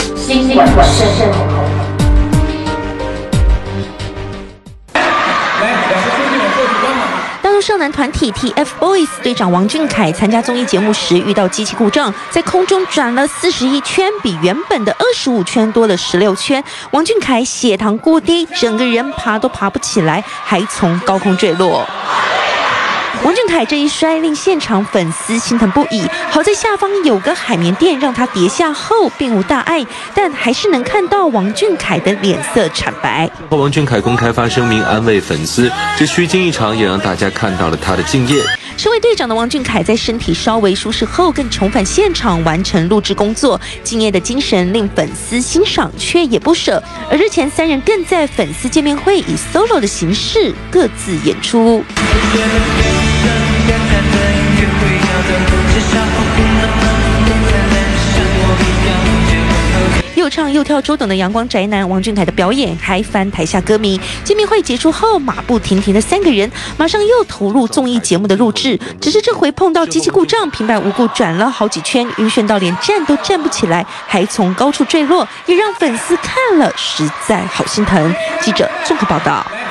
心管肾统。 大陆少男团体 TFBOYS 队长王俊凯参加综艺节目时遇到机器故障，在空中转了41圈，比原本的25圈多了16圈。王俊凯血糖过低，整个人爬都爬不起来，还从高空坠落。王俊凯这一摔令现场粉丝心疼不已，好在下方有个海绵垫让他跌下后并无大碍，但还是能看到王俊凯的脸色惨白。 王俊凯公开发声明安慰粉丝，这虚惊一场也让大家看到了他的敬业。 身为队长的王俊凯在身体稍微舒适后，更重返现场完成录制工作，敬业的精神令粉丝欣赏却也不舍。而日前三人更在粉丝见面会以 solo 的形式各自演出。又唱又跳周董的阳光宅男王俊凯的表演嗨翻台下歌迷。见面会结束后，马不停蹄的三个人马上又投入综艺节目的录制，只是这回碰到机器故障，平白无故转了好几圈，晕眩到连站都站不起来，还从高处坠落，也让粉丝看了实在好心疼。记者综合报道。